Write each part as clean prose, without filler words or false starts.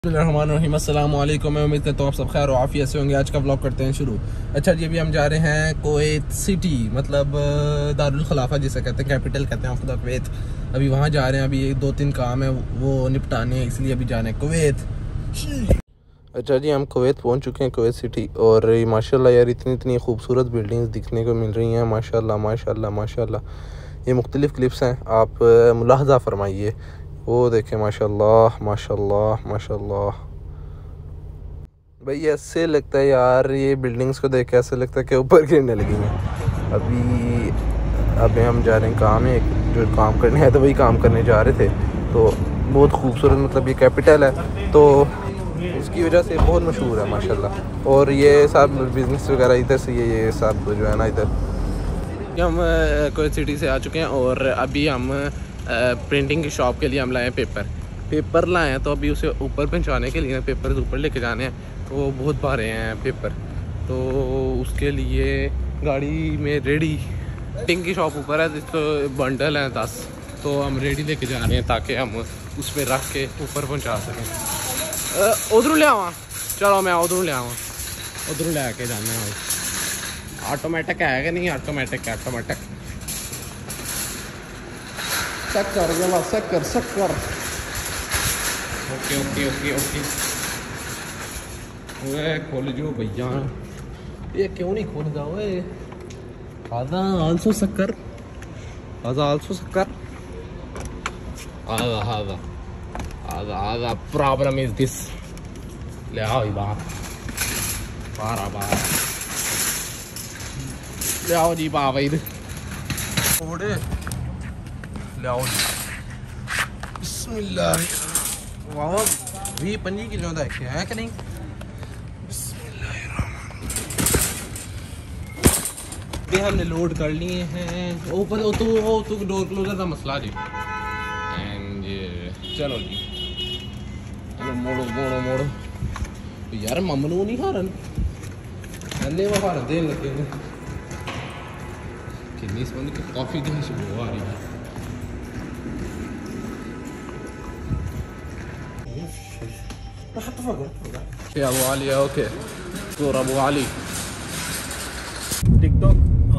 बिस्मिल्लाहिर्रहमानिर्रहीम, अस्सलाम वालेकुम। मैं उम्मीद करता हूँ आप सब खैर और आफियत से होंगे। आज का व्लॉग करते हैं शुरू। अच्छा जी, अभी हम जा रहे हैं कुवैत सिटी, मतलब दारुल खलाफा जिसे कहते हैं, कैपिटल कहते हैं खुदा कुवैत। अभी वहाँ जा रहे हैं। अभी 2-3 काम है वो निपटाने हैं, इसलिए अभी जा रहे हैं कुवैत। अच्छा जी, हम कुवैत पहुँच चुके हैं, कुवैत सिटी। और माशाल्लाह यार, इतनी खूबसूरत बिल्डिंग्स दिखने को मिल रही हैं। माशाल्लाह माशाल्लाह माशाल्लाह। ये मुख्तलिफ़ क्लिप्स हैं, आप मुलाहज़ा फरमाइए। वो देखें, माशाल्लाह माशाल्लाह माशाल्लाह। भाई ऐसे लगता है यार, ये बिल्डिंग्स को देख के ऐसे लगता है कि ऊपर गिरने लगी हैं। अभी हम जा रहे हैं काम है, जो काम करने हैं तो वही काम करने जा रहे थे। तो बहुत खूबसूरत, मतलब ये कैपिटल है तो उसकी वजह से बहुत मशहूर है माशाल्लाह। और ये सब बिज़नेस वगैरह इधर से ये सब जो है ना, इधर हम कुवैत सिटी से आ चुके हैं। और अभी हम प्रिंटिंग की शॉप के लिए हम लाए हैं पेपर लाए हैं। तो अभी उसे ऊपर पहुंचाने के लिए पेपर ऊपर लेके जाने हैं, तो वो बहुत भारे हैं पेपर। तो उसके लिए गाड़ी में रेडी, प्रिंटिंग की शॉप ऊपर है, तो बंडल हैं 10, तो हम रेडी लेके जा रहे हैं ताकि हम उस पर रख के ऊपर पहुंचा सकें। उधर ले आवा, चलो मैं उधर ले आवा, उधर ले के जाने हैं। ऑटोमेटिक है कि नहीं? ऑटोमेटिक है, ऑटोमेटिक। शक्कर गला, शक्कर। Okay okay okay okay. ओए खोल जो भैया, ये क्यों नहीं खोलता? ओए आधा आल्सो शक्कर, आधा आल्सो शक्कर, आधा प्रॉब्लम इज दिस। ले आओ बाहर, बाहर ले आओ जी बाबा इधर ओड़े ले आओ जी। बिस्मिल्लाह। वाह 20-25 किलो का है कि नहीं? बिस्मिल्लाह। हमने लोड कर लिए हैं ऊपर। तो डोर क्लोजर का मसला जी। एंड चलो जी, मोड़ो यार। ममनू नहीं हारन, अन्ने वो हारन देन लगे ने कितनी सोनी की कॉफी की खुशबू आ रही है। يا ابو علي اوكي صورة ابو علي टिकटॉक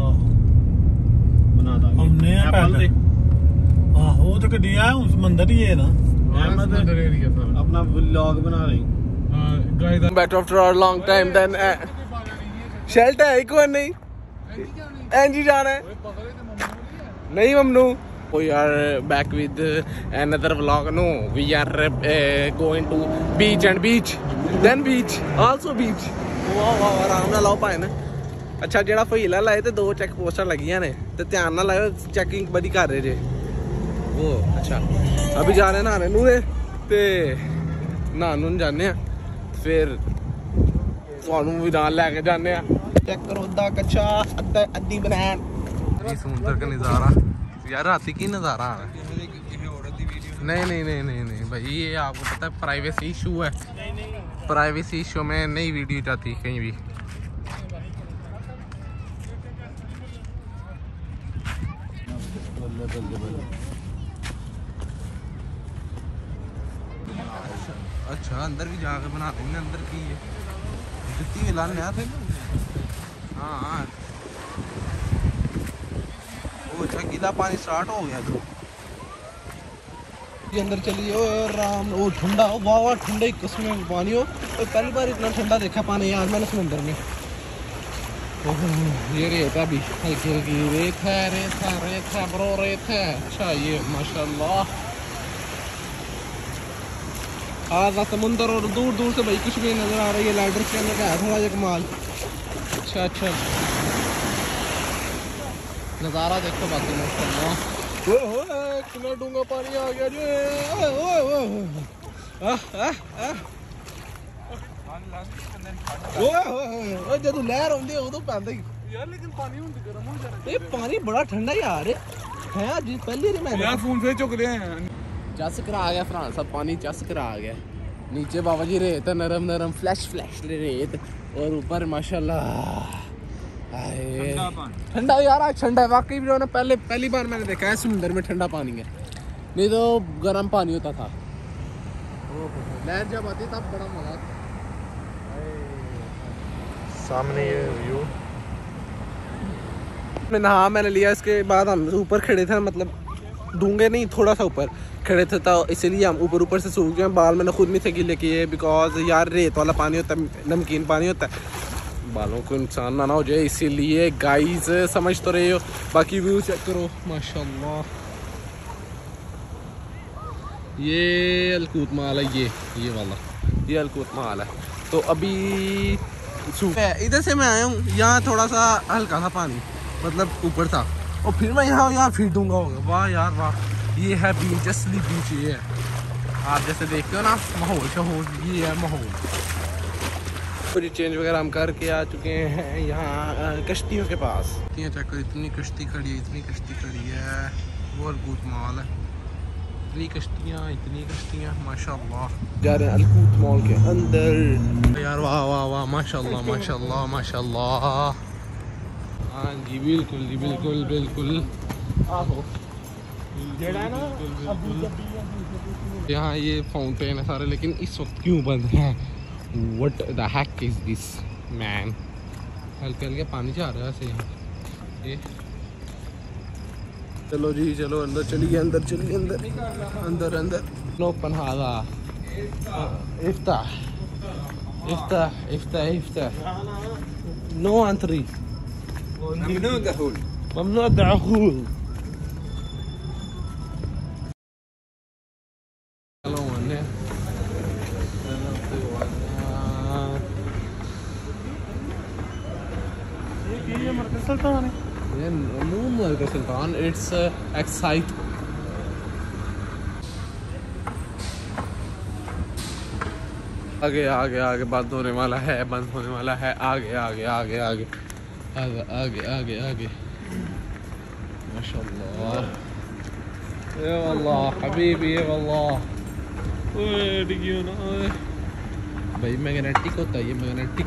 बना दा हमने वो तो कदिया है उस मंदिर ही है ना, मंदिर एरिया सर। अपना व्लॉग बना रही guys. Back after a long time then शेल्ट है एक नहीं एनजी जाना है नहीं ममनू। We are back with another vlog. No, we are going to beach and beach, then beach, also beach. वाह आराम ना लाओ पाए ना। अच्छा जेड़ा फहीला लाए तो 2 चेक पोस्टर लगियां ने, तो ध्यान ना लाओ, चेकिंग बड़ी कर रहे जे वो। अच्छा अभी जा रहे हैं नहाने नूने, ते नहान जाने हैं, फिर थानू भी नाल लैके जाने। चेक करो अद्धा कच्चा अद्धी बनैन। समुंदर का नज़ारा यार, राती की नज़ारा आ रहा है। नहीं भाई, ये आपको पता है प्राइवेसी इशू है। प्राइवेसी इशू में नहीं वीडियो जाती कहीं भी। अच्छा अंदर भी जाके बना देंगे, अंदर की है जुत्ती भी लाने आते। हाँ वो अच्छा गीला पानी स्टार्ट हो गया तो अंदर चलिए। राम वो ठंडा, वाह ठंडा ही किस्म में पानी हो। तो पहली बार इतना ठंडा देखा पानी यार मैंने समंदर में। ये रेत है, अभी हल्की हल्की रेत है ब्रो, रेत है। अच्छा ये माशाल्लाह आधा समुंदर, और दूर दूर से भाई कुछ भी नजर आ रही है। लाइटर के अंदर का है थोड़ा एक माल। अच्छा नज़ारा देखो बाकी माशाल्लाह। कितना डूंगा पानी आ गया जी। जब लहर आती है उदो पैंदा ही यार, लेकिन पानी गर्म हो जाता है। पानी बड़ा ठंडा यार है जी। पहले मैं फोन से चुक रहे हैं, चस करा आ गया फ्रांस सब पानी, चस करा आ गया। नीचे बाबा जी रेत नरम फ्लैश रेत, और ऊपर माशाल्लाह ठंडा यार। आज ठंडा है वाकई भी। पहली बार मैंने देखा है समुंदर में ठंडा पानी है, नहीं तो गर्म पानी होता था। लहर जब आती तब बड़ा मजा आता सामने ये व्यू में नहा मैंने लिया। इसके बाद हम ऊपर खड़े थे, मतलब डूंगे नहीं, थोड़ा सा ऊपर खड़े थे, तो इसलिए हम ऊपर से सूख गए। बाल मैंने खुद नहीं थे गिले किए, बिकॉज यार रेत वाला पानी होता है, नमकीन पानी होता है, बालों को नुकसान ना हो जाए, इसीलिए गाइस समझ तो रहे हो। बाकी व्यू चेक करो माशाल्लाह, ये अलकूत महल है, ये वाला ये अलकूत महल है। तो अभी इधर से मैं आया हूँ, यहाँ थोड़ा सा हल्का सा पानी मतलब ऊपर था, और फिर मैं यहाँ फिर दूंगा होगा। वाह यार वाह, ये है बीच, असली बीच ये है। आप जैसे देखते हो ना माहौल शहौल, ये है माहौल। पूरी चेंज वगैरह हम करके आ चुके हैं यहाँ कश्तियों के पास। चेक करो, इतनी कश्ती खड़ी है, इतनी कश्ती खड़ी है, वो अलकूत मॉल है। इतनी कश्तियाँ माशाल्लाह। जा रहे हैं अलकूत मॉल के अंदर। यार वाह वाह वाह, माशाल्लाह माशाल्लाह माशाल्लाह। हाँ जी बिल्कुल जी, बिल्कुल बिल्कुल। यहाँ ये फाउंटेन है सारे, लेकिन इस वक्त क्यों बंद है? What the heck is this man? हल्के हल्के पानी जा रहा है ऐसे यहाँ ये। चलो जी चलो, अंदर चलिए, अंदर चलिए, अंदर अंदर अंदर। Open Hada इफ्ताह इफ्ताह इफ्ताह इफ्ताह, no entry, ممنوع الدخول ممنوع الدخول. Sultan it's excite. आगे आगे आगे बंद होने वाला है, बंद होने वाला है। आगे आगे आगे आगे आगे आगे आगे आगे माशाल्लाह, ये वल्लाह हबीबी, ये वल्लाह भाई मैग्नेटिक होता है ये, मैग्नेटिक।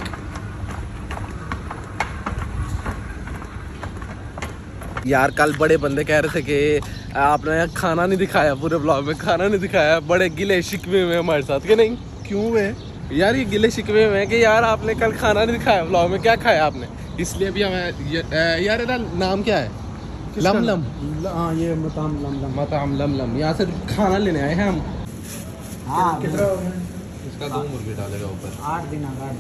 यार कल बड़े बंदे कह रहे थे कि आपने खाना नहीं दिखाया, पूरे ब्लॉग में खाना नहीं दिखाया, बड़े गिले शिकवे में हमारे साथ, कि नहीं? क्यों है यार ये गिले शिकवे में कि यार आपने कल खाना नहीं दिखाया ब्लॉग में, क्या खाया आपने? इसलिए भी हमें यार इसका नाम क्या है? लमलम। हाँ ये मताम लमलम, मताम लमलम। यहाँ से खाना लेने आए हैं हम। हाँ इसका 2 मुर्गे डालेगा ऊपर। 8 दिन।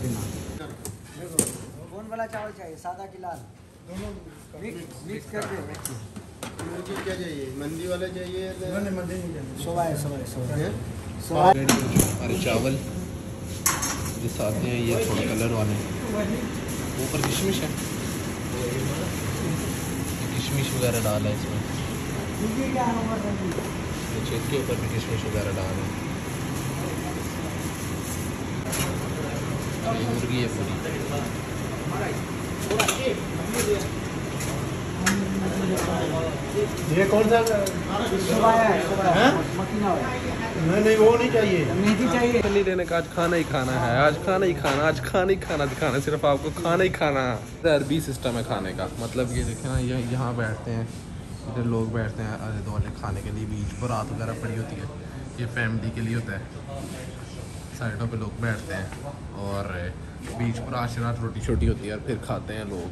कौन वाला चावल चाहिए, सादा कि लाल? दोनों मिक्स कर दे। मुर्गी क्या चाहिए, मंदी वाला चाहिए? मंदी नहीं चाहिए, हमारे चावल जो साथ हैं ये थोड़ा कलर वाले, ऊपर किशमिश है, किशमिश वगैरह डाला है इसमें, छेद के ऊपर भी किशमिश वगैरह डाल है। मुर्गी है पूरी। ये कौन सा है? नहीं वो नहीं चाहिए, मेथी चाहिए। नहीं लेने का, आज खाना ही खाना है, आज खाना ही खाना, आज खाना ही खाना दिखाना, सिर्फ आपको खाना ही खाना। अरबी सिस्टम है खाने का, मतलब ये देखें ना, ये यहाँ बैठते हैं, इधर लोग बैठते हैं आधे दो वाले खाने के लिए, बीच बारात वगैरह पड़ी होती है, ये फैमिली के लिए होता है। साइडों पे लोग बैठते हैं और बीच पर आशीर्वाद रोटी छोटी होती है और फिर खाते हैं लोग।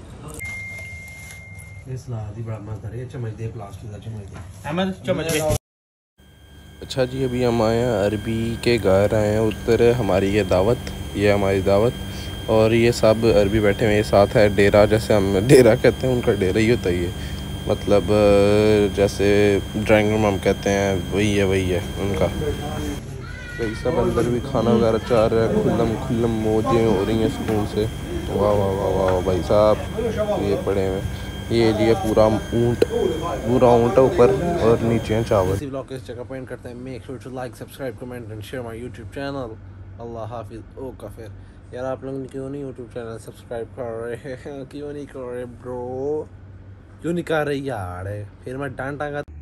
अच्छा जी, अभी हम आए हैं अरबी के घर आए हैं, उधर हमारी ये दावत, ये हमारी दावत, और ये सब अरबी बैठे हुए। ये साथ है डेरा, जैसे हम डेरा कहते हैं, उनका डेरा ही होता है ये, मतलब जैसे ड्राइंग रूम हम कहते हैं, वही है उनका। कई सब अंदर भी खाना वगैरह चाह रहे हैं, खुल्लम मौजें हो रही हैं स्कूल से। वाह वाह वाह वाह भाई साहब, ये पड़े हुए, ये लिए पूरा ऊँट है ऊपर और नीचे हैं चावल। इसी ब्लॉग को इस जगह पॉइंट करते हैं। Make sure to like, subscribe, comment and share my YouTube channel. अल्लाह हाफिज़। ओ काफिर, यार आप लोग क्यों नहीं यूट्यूब चैनल सब्सक्राइब कर रहे हैं? क्यों नहीं कर रहे ब्रो? क्यों नहीं कर रहे यार? फिर मैं डांटांगा।